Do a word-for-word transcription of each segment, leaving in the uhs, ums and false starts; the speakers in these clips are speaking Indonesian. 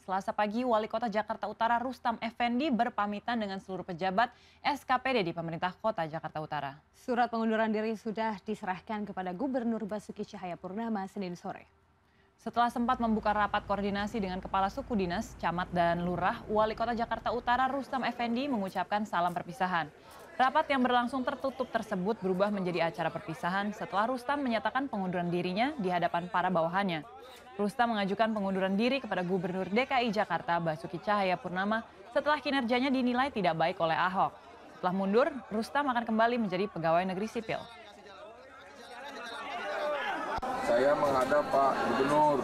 Selasa pagi, Wali Kota Jakarta Utara Rustam Effendi berpamitan dengan seluruh pejabat S K P D di pemerintah Kota Jakarta Utara. Surat pengunduran diri sudah diserahkan kepada Gubernur Basuki Cahayapurnama Senin sore. Setelah sempat membuka rapat koordinasi dengan Kepala Suku Dinas, Camat dan Lurah, Wali Kota Jakarta Utara Rustam Effendi mengucapkan salam perpisahan. Rapat yang berlangsung tertutup tersebut berubah menjadi acara perpisahan setelah Rustam menyatakan pengunduran dirinya di hadapan para bawahannya. Rustam mengajukan pengunduran diri kepada Gubernur D K I Jakarta Basuki Cahayapurnama setelah kinerjanya dinilai tidak baik oleh Ahok. Setelah mundur, Rustam akan kembali menjadi pegawai negeri sipil. Saya menghadap Pak Gubernur.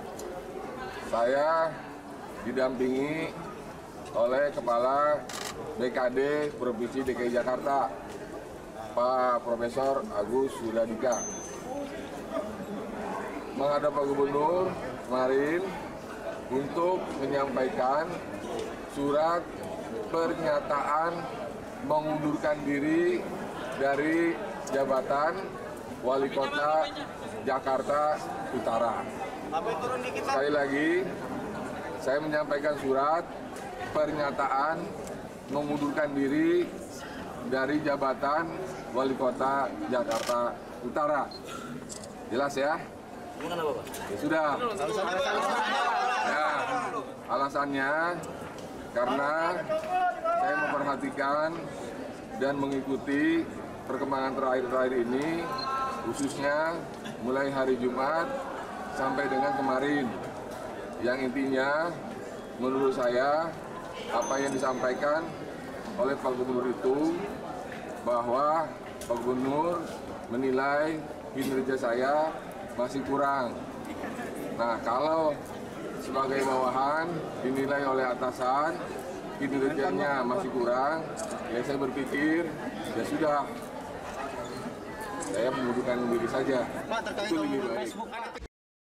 Saya didampingi oleh Kepala D K D Provinsi D K I Jakarta, Pak Profesor Agus Wiladika. Menghadap Pak Gubernur kemarin untuk menyampaikan surat pernyataan mengundurkan diri dari jabatan Wali Kota Jakarta Utara. Sekali lagi, saya menyampaikan surat pernyataan mengundurkan diri dari jabatan Wali Kota Jakarta Utara. Jelas ya? Ya sudah. Ya, alasannya karena saya memperhatikan dan mengikuti perkembangan terakhir-terakhir ini, khususnya mulai hari Jumat sampai dengan kemarin. Yang intinya menurut saya apa yang disampaikan oleh Pak Gubernur itu bahwa Pak Gubernur menilai kinerja saya masih kurang. Nah, kalau sebagai bawahan dinilai oleh atasan kinerjanya masih kurang, ya saya berpikir ya sudah, saya mengundurkan diri saja. Itu lebih baik.